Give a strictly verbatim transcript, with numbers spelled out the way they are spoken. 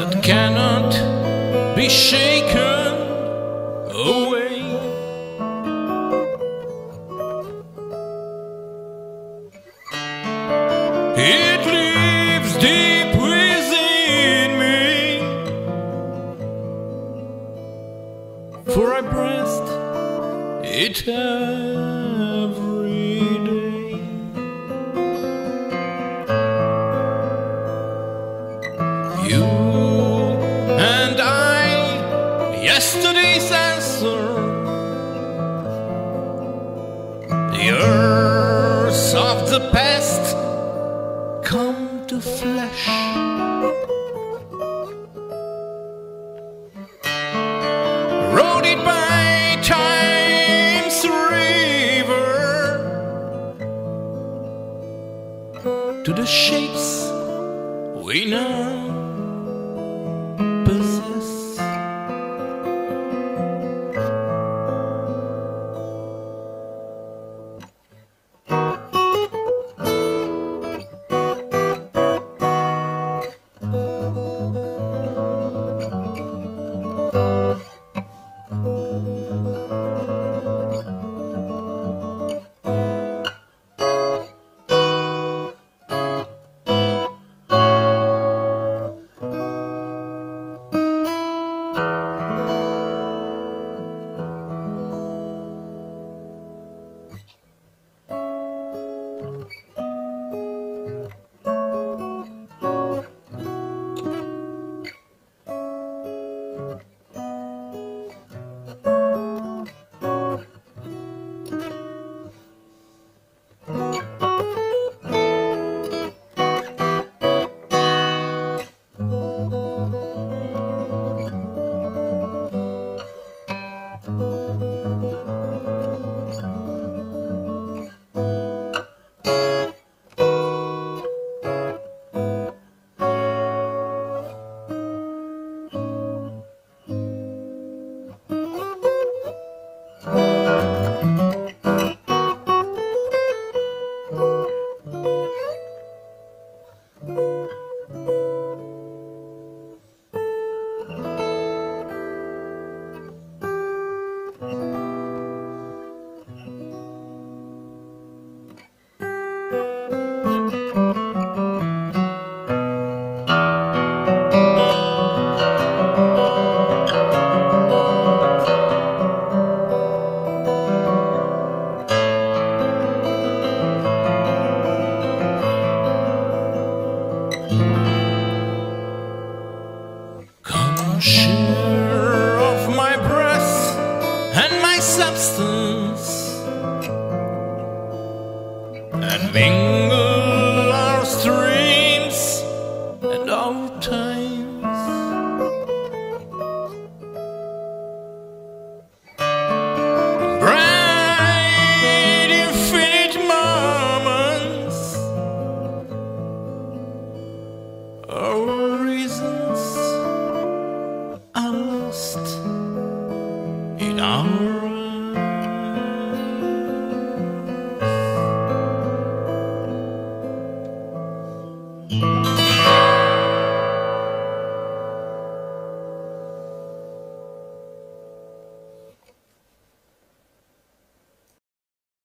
that cannot be shaken away. It lives deep within me, for I breathe it every day. You and I, yesterday's answer, the earth of the past come to flesh. Rode it by time's river to the shapes we now possess. Share of my breath and my substance, and mingle our streams and our times. Bright infinite moments, our reasons are lost in our eyes.